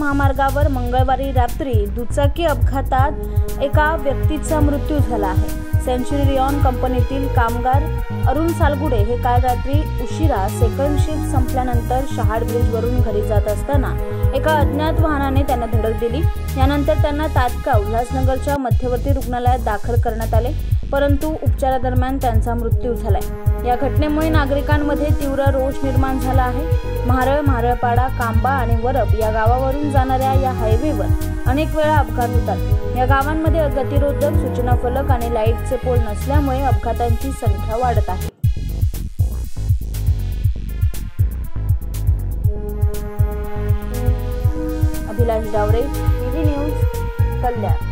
महामार्गावर मंगळवारी रात्री दुचाकी अपघातात एका व्यक्तीचा मृत्यू झाला आहे। सेंचुरियन कंपनीतील कामगार अरुण सालगुडे हे काल रात्री उशिरा सेकंड शिफ्ट संपल्यानंतर शहाड ब्रिजवरून घरी जात असताना एका अज्ञात वाहनाने त्यांना धडक दिली। यानंतर त्यांना तात्काळ उल्हासनगरच्या मध्यवर्ती रुग्णालयात दाखल करण्यात आले, परंतु उपचारादरम्यान त्यांचा मृत्यू झालाय। या घटनेमुळे नागरिकांमध्ये तीव्र रोष निर्माण झाला आहे। म्हारळ, म्हारळपाडा, कांबा आणि वरप या गावावरून जाणाऱ्या या हायवेवर अनेक वेळा अपघात होतात। या गावांमध्ये गतिरोधक, सूचना फलक आणि लाईटचे पोल नसल्यामुळे अपघातांची संख्या वाढत आहे। अभिलाष डावरे, टीव्ही न्यूज, कल्याण।